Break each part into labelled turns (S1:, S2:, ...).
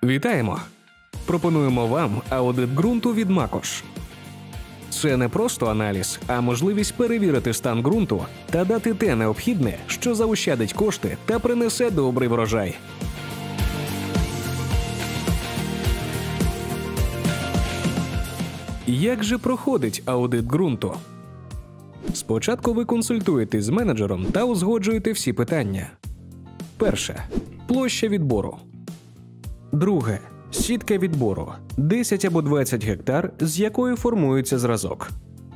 S1: Вітаємо! Пропонуємо вам аудит ґрунту від Макош. Це не просто аналіз, а можливість перевірити стан ґрунту та дати те необхідне, що заощадить кошти та принесе добрий врожай. Як же проходить аудит ґрунту? Спочатку ви консультуєтесь з менеджером та узгоджуєте всі питання. Перше. Площа відбору. Друге. Сітка відбору – 10 або 20 гектар, з якої формується зразок.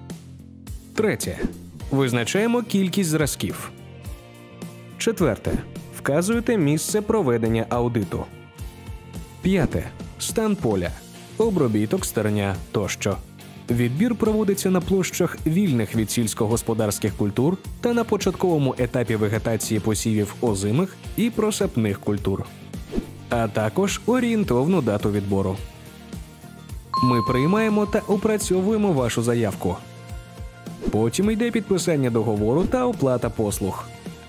S1: Третє. Визначаємо кількість зразків. Четверте. Вказуєте місце проведення аудиту. П'яте. Стан поля, обробіток стерня тощо. Відбір проводиться на площах, вільних від сільськогосподарських культур та на початковому етапі вегетації посівів озимих і просапних культур, а також орієнтовну дату відбору. Ми приймаємо та опрацьовуємо вашу заявку. Потім йде підписання договору та оплата послуг.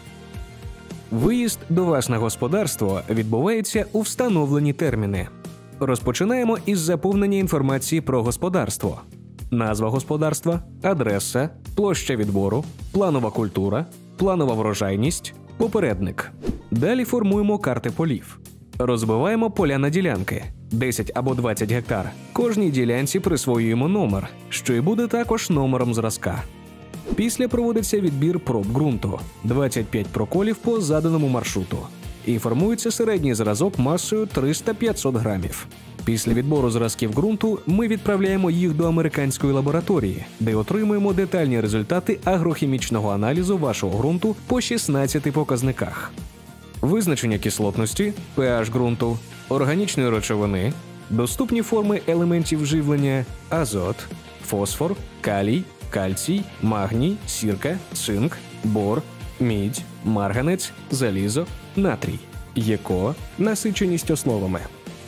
S1: Виїзд до вас на господарство відбувається у встановлені терміни. Розпочинаємо із заповнення інформації про господарство. Назва господарства, адреса, площа відбору, планова культура, планова врожайність, попередник. Далі формуємо карти полів. Розбиваємо поля на ділянки – 10 або 20 гектар. Кожній ділянці присвоюємо номер, що і буде також номером зразка. Після проводиться відбір проб ґрунту – 25 проколів по заданому маршруту. І формується середній зразок масою 300-500 грамів. Після відбору зразків ґрунту ми відправляємо їх до американської лабораторії, де отримуємо детальні результати агрохімічного аналізу вашого ґрунту по 16 показниках. Визначення кислотності, pH ґрунту, органічної речовини, доступні форми елементів живлення, азот, фосфор, калій, кальцій, магній, сірка, цинк, бор, мідь, марганець, залізо, натрій, ЕКО, насиченість основами.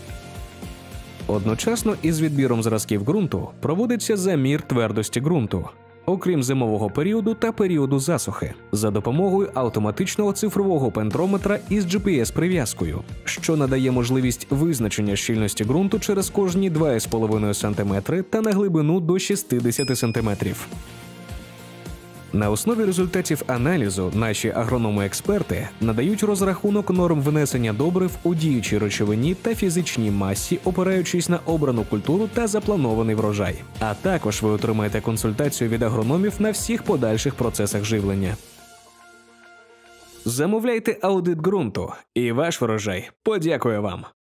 S1: Одночасно із відбіром зразків ґрунту проводиться замір твердості ґрунту, окрім зимового періоду та періоду засухи, за допомогою автоматичного цифрового пентрометра із GPS-прив'язкою, що надає можливість визначення щільності ґрунту через кожні 2,5 см та на глибину до 60 см. На основі результатів аналізу наші агрономи-експерти надають розрахунок норм внесення добрив у діючій речовині та фізичній масі, опираючись на обрану культуру та запланований врожай. А також ви отримаєте консультацію від агрономів на всіх подальших процесах живлення. Замовляйте аудит ґрунту, і ваш врожай подякує вам!